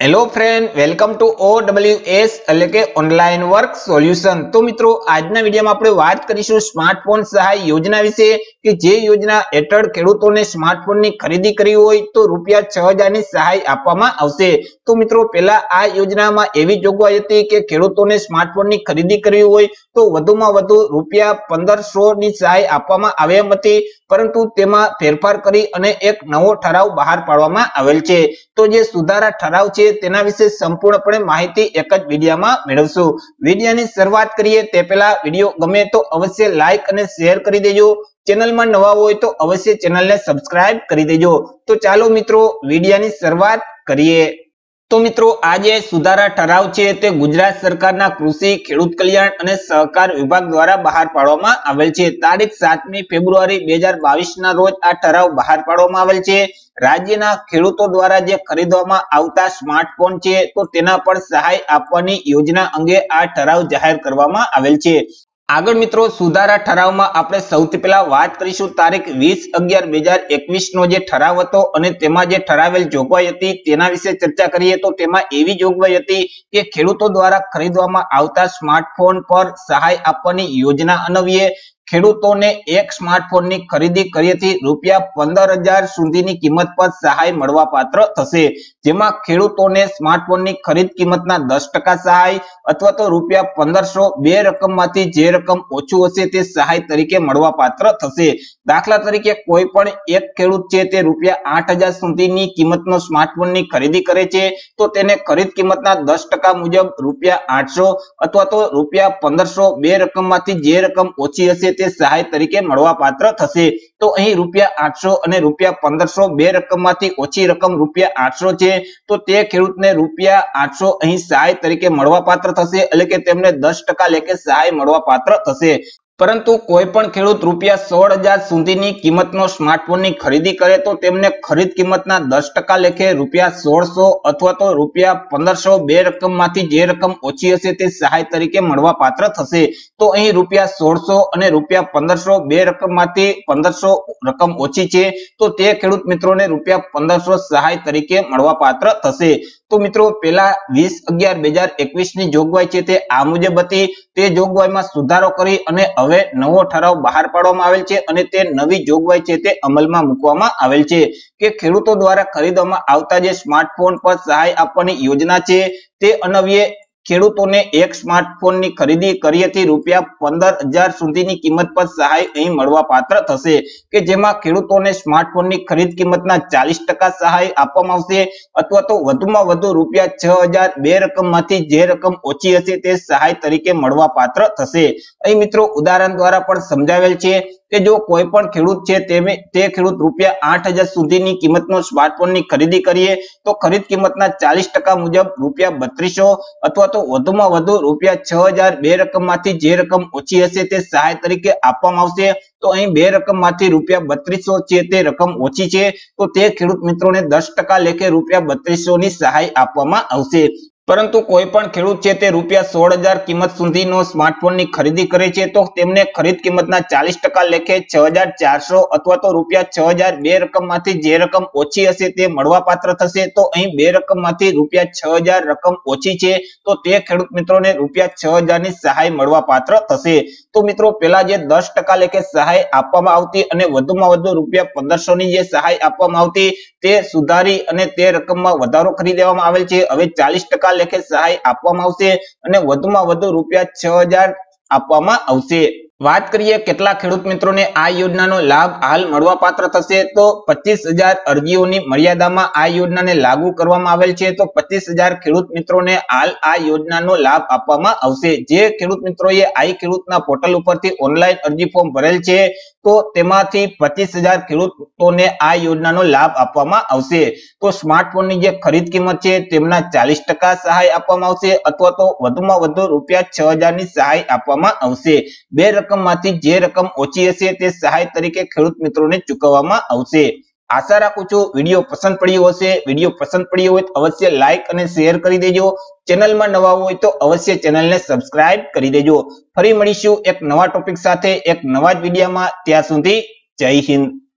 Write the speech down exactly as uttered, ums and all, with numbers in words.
Hello friend, welcome to O W S એટલે કે online work solution. તો મિત્રો આજના વિડિયોમાં આપણે વાત કરીશું સ્માર્ટફોન સહાય યોજના વિશે કે જે યોજના હેઠળ ખેડૂતોને સ્માર્ટફોનની ખરીદી કરવી હોય તો રૂપિયા છ હજાર ની સહાય આપવામાં આવશે। તો મિત્રો પહેલા આ યોજનામાં એવી જોગવાઈ હતી કે ખેડૂતોને સ્માર્ટફોનની ખરીદી કરવી હોય તો વધુમાં વધુ રૂપિયા પંદરસો ની સહાય આપવામાં આવે એમ હતી, પરંતુ તેમાં ફેરફાર કરી અને એક નવો ઠરાવ બહાર પાડવામાં આવેલ છે। તો જે સુધારા ઠરાવ છે તેના વિશે સંપૂર્ણપણે માહિતી એક જ વિડિયોમાં મેળવશું। વિડિયોની શરૂઆત કરીએ તે પહેલા વિડિયો ગમે તો અવશ્ય લાઈક અને શેર કરી દેજો। ચેનલમાં નવા હોય તો અવશ્ય ચેનલને સબસ્ક્રાઇબ કરી દેજો। તો ચાલો મિત્રો વિડિયોની શરૂઆત કરીએ। तो मित्रों आज सुधारा ठराव छे ते गुजरात सरकारना कृषि खेडूत कल्याण अने सहकार विभाग द्वारा बहार पाडवामां आवेल छे। तारीख सातमी फेब्रुआरी दो हज़ार बाईस ना रोज आ ठराव बहार पाडवामां आवेल छे। राज्यना खेडूतो द्वारा जे खरीदवामां आवता स्मार्टफोन छे तो तेना पर सहाय आपवानी योजना अंगे आ ठराव जाहेर करवामां आवेल छे। आगळ मित्रों सुधारा ठरावमां आपणे सौथी पहेला वात करीशुं तारीख वीस अगियार दो हज़ार एकवीस नो जे ठराव हतो अने तेमां जे ठरावेल जोगवाई हती तेना विશે चर्चा करीए। तो तेमां एवी जोगवाई हती के खेडूतो द्वारा खरीदवामां आवता स्मार्टफोन पर सहाय आपवानी योजना अन्वये खेडूतोने एक स्मार्टफोन की खरीदी करीएथी रूपिया पंदर हजार सुधीनी किंमत पर सहाय मळवा पात्र थशे। जेमां खेडूतोने स्मार्टफोन की खरीद किंमतना दस टका सहाय अथवा तो रूपिया पंदरसो बे रकममांथी जे रकम ओछुं हशे ते सहाय तरीके मळवा पात्र थशे। दाखला तरीके कोई पण एक खेडूत छे ते रूपिया आठ हजार सुधीनी किंमतनो स्मार्टफोन की खरीदी करे छे तो तेने खरीद किंमतना दस टका मुजब रूपिया आठसो अथवा तो रूपिया पंदरसो बे रकममांथी जे रकम ओછી हशे ते सहाय तरीके मळवा पात्र थशे। तो अहीं रूपिया आठसो अने रूपिया पंदरसो बे रकममांथी ओછી रकम रूपिया आठसो छे तो ते खेडूतने रूपिया आठसो अहीं सहाय तरीके मळवा पात्र थशे, એટલે કે તેમને दस टका लेखे सहाय मळवा पात्र थशे। परंतु कोई पण खेडूत रूपिया सोल हजार सुधीनी किंमतनो स्मार्टफोन की खरीदी करे तो तेमने खरीद किंमतना दस टका लेखे रूपिया सोलसो अथवा तो रूपिया पंदरसो बे रकममांथी जे रकम ओછી हशे ते सहाय तरीके मळवा पात्र थशे। तो अहीं रूपिया सोलसो अने रूपिया पंदरसो बे रकममांथी पंदरसो रकम ओછી छे तो ते खेडूत मित्रोने रूपिया पंदरसो सहाय तरीके मळवा पात्र थशे। तो मित्रों पहला वीस अगियार दो हज़ार एकवीस ની જોગવાઈ છે તે આ મુજબ હતી। તે જોગવાઈમાં સુધારો કરી અને હવે નવો ઠરાવ બહાર પાડવામાં આવેલ છે અને તે નવી જોગવાઈ છે તે અમલમાં મૂકવામાં આવેલ છે કે ખેડૂતો દ્વારા ખરીદવામાં આવતા જે સ્માર્ટફોન પર સહાય આપવાની યોજના છે તે અન્વયે ખેડૂતોને એક સ્માર્ટફોન ની ખરીદી કરીએથી રૂપિયા पंदर हजार સુધીની કિંમત પર સહાય અહીં મળવા પાત્ર થશે કે જેમાં ખેડૂતોને સ્માર્ટફોન ની ખરીદ કિંમતના ચાલીસ ટકા સહાય આપવામાં આવશે અથવા તો વધુમાં વધુ રૂપિયા છ હજાર બે રકમમાંથી જે રકમ ઓછી હશે તે સહાય તરીકે મળવા પાત્ર થશે। અહીં મિત્રો ઉદાહરણ દ્વારા પણ સમજાવેલ છે કે જો કોઈ પણ ખેડૂત છે તે ખેડૂત રૂપિયા आठ हजार સુધીની કિંમતનો સ્માર્ટફોન ની ખરીદી કરીએ તો ખરીદ કિંમતના ચાલીસ ટકા મુજબ રૂપિયા બત્રીસો અથવા તો વધુમાં વધુ રૂપિયા છ હજાર બે રકમમાંથી જે રકમ ઓછી હશે તે સહાય તરીકે આપવામાં આવશે। તો અહીં બે રકમમાંથી રૂપિયા બત્રીસો છે તે રકમ ઓછી છે તો તે ખેડૂત મિત્રોને દસ ટકા લેખે રૂપિયા બત્રીસો ની સહાય આપવામાં આવશે। परंतु कोई पण खेडूत छे ते रूपिया सोल हजार किंमत सुधीनो स्मार्टफोन की खरीदी करे छे तो तेमने खरीद किंमतना चालीस टका लेखे छ हजार चार सौ अथवा तो रूपिया छ हजार बे रकममांथी जे रकम ओછી हशे ते मळवा पात्र थशे। तो अहीं बे रकममांथी रूपिया छ हजार रकम ओછી छे तो ते खेडूत मित्रोने रूपिया छ हजार नी सहाय मळवा पात्र थशे। तो मित्रों पहेला जे दस टका लेखे सहाय आपवामां आवती अने वधुमां वधु रूपिया पंदरसो नी जे सहाय आपवामां आवती ते सुधारी अने ते रकममां वधारो करी देवामां आवेल छे। हवे चालीस टका लेखे सहाय आपवामां आवशे अने वधुमां वधु रूपिया छ हजार आपवामां आवशे। बात करिए केटला खेडूत मित्रोने आ योजनानो लाभ हाल मळवा पात्र थशे तो पच्चीस हजार अरजीओनी मर्यादामां आ योजनाने लागू करवामां आवेल छे। तो पच्चीस हजार खेडूत मित्रोने हाल आ योजनानो लाभ आपवामां आवशे। जे खेडूत मित्रोए आई खेडूतना पोर्टल उपरथी ऑनलाइन अरजी फॉर्म भरेल छे तो तेमांथी पच्चीस हजार खेडूतोने आ योजनानो लाभ आपवामां आवशे। तो स्मार्टफोन की जे खरीद किंमत छे तेमना चालीस टका सहाय आपवामां आवशे अथवा तो वधुमां वधु रूपिया छ हजार नी सहाय आपवामां आवशे। बे रकममांथी जे रकम ओછી हशे ते सहाय तरीके खेडूत मित्रोने चूकववामां आवशे। आशा राखुं छुं विडियो पसंद पड्यो हशे। विडियो पसंद पड्यो होय तो अवश्य लाइक अने शेर करी देजो। चेनल में नवा होय तो अवश्य चेनल ने सब्सक्राइब करी देजो। फरी मळीशुं एक नवा टॉपिक साथे एक नवा ज विडियोमां। त्यां सुधी जय हिंद।